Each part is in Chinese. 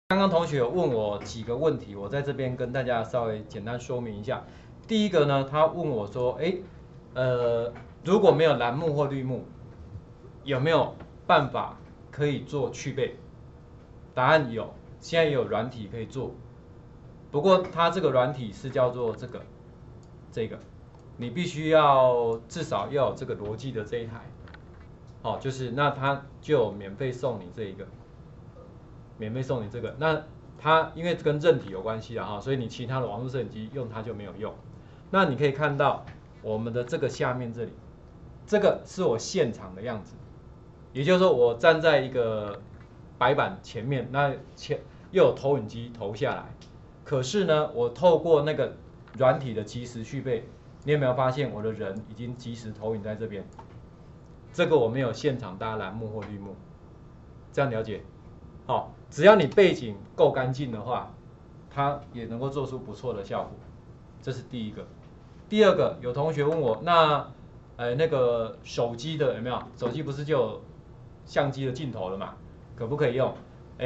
刚刚同学有问我几个问题，我在这边跟大家稍微简单说明一下。第一个呢，他问我说，如果没有蓝幕或绿幕，有没有办法可以做去背？答案有，现在也有软体可以做。不过它这个软体是叫做这个，你必须要至少要有这个逻辑的这一台，好，就是那它就有免费送你这一个。免费送你这个。那它因为跟韧体有关系啊哈，所以你其他的网络摄影机用它就没有用。那你可以看到我们的这个下面这里，这个是我现场的样子，也就是说我站在一个白板前面，那又有投影机投下来，可是呢，我透过那个软体的即时续背，你有没有发现我的人已经即时投影在这边？这个我没有现场搭蓝幕或绿幕，这样了解？好，只要你背景够干净的话，它也能够做出不错的效果。这是第一个。第二个，有同学问我，那个手机的有没有？手机不是就有相机的镜头了嘛？可不可以用？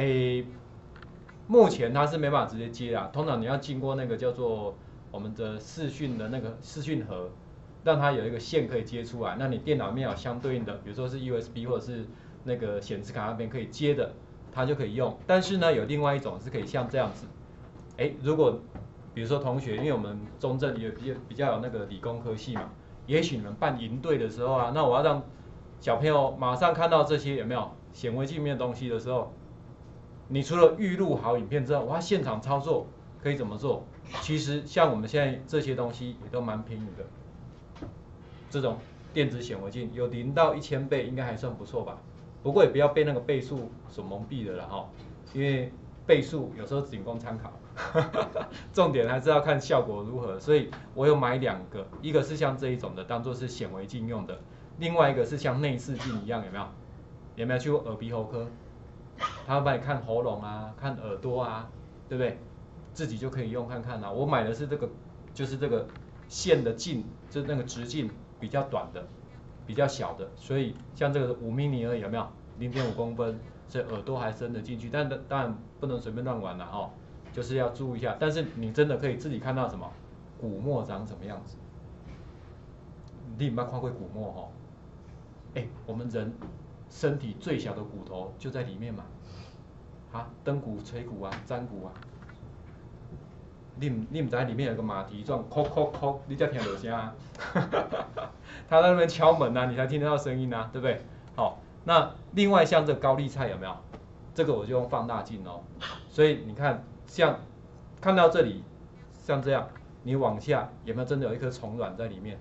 目前它是没办法直接接啊，通常你要经过那个叫做我们的视讯的那个视讯盒，让它有一个线可以接出来。那你电脑里面有相对应的，比如说是 USB 或者是那个显示卡那边可以接的，它就可以用。但是呢，有另外一种是可以像这样子，如果比如说同学，因为我们中正也比较有那个理工科系嘛，也许你们办营队的时候啊，那我要让小朋友马上看到这些有没有显微镜面的东西的时候，你除了预录好影片之后，我要现场操作可以怎么做？其实像我们现在这些东西也都蛮便宜的，这种电子显微镜有0到1000倍应该还算不错吧。不过也不要被那个倍数所蒙蔽了哈，因为倍数有时候仅供参考，重点还是要看效果如何。所以我有买2个，一个是像这一种的，当做是显微镜用的；另外一个是像内视镜一样，有没有？有没有去过耳鼻喉科？他会帮你看喉咙啊，看耳朵啊，对不对？自己就可以用看看啊。我买的是这个，就是这个线的径，就是那个直径比较短的，比较小的，所以像这个5mm而已，有没有？0.5公分，所以耳朵还伸得进去，但当然不能随便乱玩了哦，就是要注意一下。但是你真的可以自己看到什么骨膜长什么样子，你有没有看过骨膜哦？我们人身体最小的骨头就在里面嘛，登骨、椎骨啊、粘骨啊。你唔知里面有个马蹄状，叩叩叩，你才听到声啊。他在那边敲门啊，你才听得到声音啊，对不对？好，那另外像这个高丽菜有没有？这个我就用放大镜哦。所以你看，像看到这里，像这样，你往下有没有真的有一颗虫卵在里面？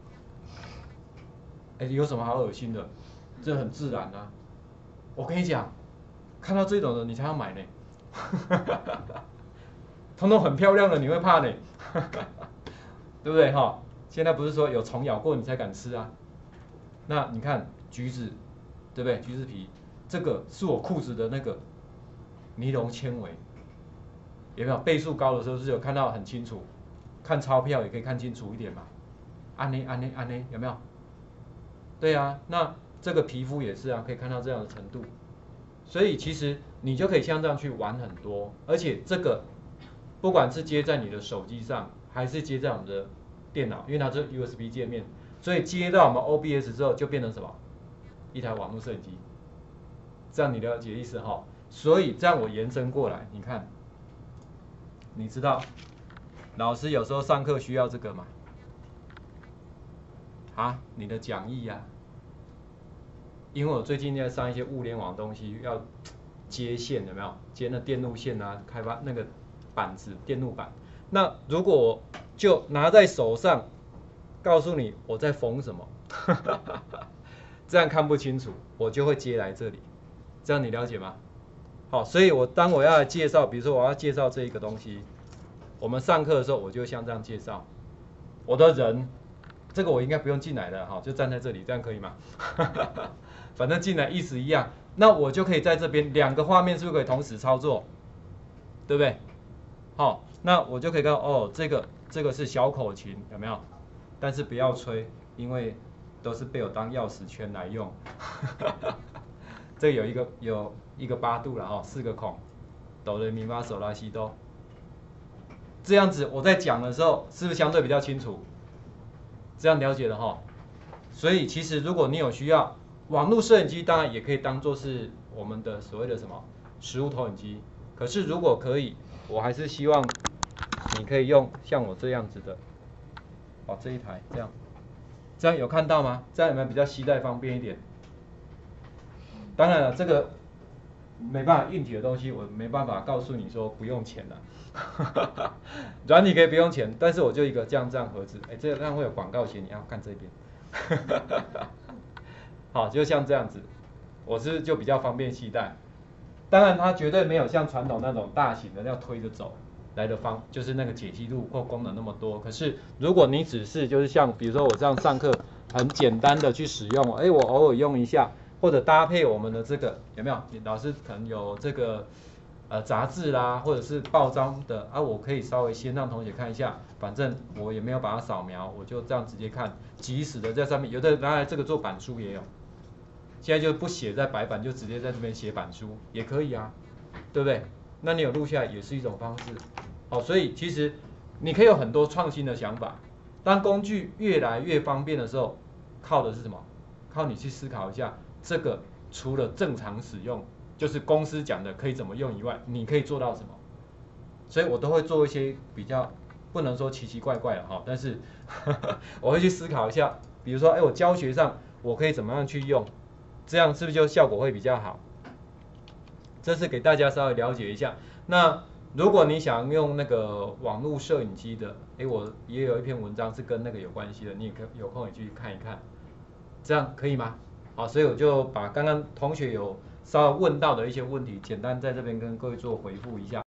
有什么好恶心的？这很自然啊。我跟你讲，看到这种的你才要买呢。通通很漂亮的，你会怕呢，对不对哈？现在不是说有虫咬过你才敢吃啊？那你看橘子，对不对？橘子皮，这个是我裤子的那个尼龙纤维，有没有？倍数高的时候是有看到很清楚，看钞票也可以看清楚一点嘛。安呢，有没有？对啊，那这个皮肤也是啊，可以看到这样的程度。所以其实你就可以像这样去玩很多，而且这个不管是接在你的手机上，还是接在我们的电脑，因为它是 USB 界面，所以接到我们 OBS 之后就变成什么？一台网络摄影机。这样你了解意思哈？所以这样我延伸过来，你看，你知道老师有时候上课需要这个吗？你的讲义啊，因为我最近在上一些物联网的东西，要接线有没有？接那电路线啊，开发那个板子电路板。那如果我就拿在手上，告诉你我在缝什么，这样看不清楚，我就会接来这里，这样你了解吗？好，所以当我要来介绍，比如说我要介绍这一个东西，我们上课的时候我就像这样介绍，我的人，这个我应该不用进来的哈，就站在这里，这样可以吗？反正进来意思一样，那我就可以在这边2个画面是不是可以同时操作，对不对？好，那我就可以看到哦，这个是小口琴，有没有？但是不要吹，因为都是被我当钥匙圈来用。这有一个8度了哈，4个孔。 哆来咪发嗦拉西哆。这样子我在讲的时候，是不是相对比较清楚？这样了解了哈。所以其实如果你有需要，网络摄影机当然也可以当做是我们的所谓的什么实物投影机。可是如果可以，我还是希望你可以用像我这样子的，哦这一台这样有看到吗？这样有没有比较携带方便一点？当然了，这个没办法硬体的东西，我没办法告诉你说不用钱的。软体可以不用钱，但是我就一个这样盒子，这样会有广告写，你要看这边。好，就像这样子，我是就比较方便携带。当然，它绝对没有像传统那种大型的要推着走来的就是那个解析度或功能那么多。可是如果你只是就是像比如说我这样上课，很简单的去使用，我偶尔用一下。或者搭配我们的这个有没有？老师可能有这个杂志啦，或者是报章的啊，我可以稍微先让同学看一下，反正我也没有把它扫描，我就这样直接看，即时的在上面，有的拿来这个做板书也有，现在就不写在白板，就直接在这边写板书也可以啊，对不对？那你有录下来也是一种方式，所以其实你可以有很多创新的想法。当工具越来越方便的时候，靠的是什么？靠你去思考一下。这个除了正常使用，就是公司讲的可以怎么用以外，你可以做到什么？所以我都会做一些比较不能说奇奇怪怪的哈，但是我会去思考一下，比如说，我教学上我可以怎么样去用，这样是不是就效果会比较好？这是给大家稍微了解一下。那如果你想用那个网络摄影机的，我也有一篇文章是跟那个有关系的，你也可以有空也去看一看，这样可以吗？好，所以我就把刚刚同学有稍微问到的一些问题，简单在这边跟各位做回复一下。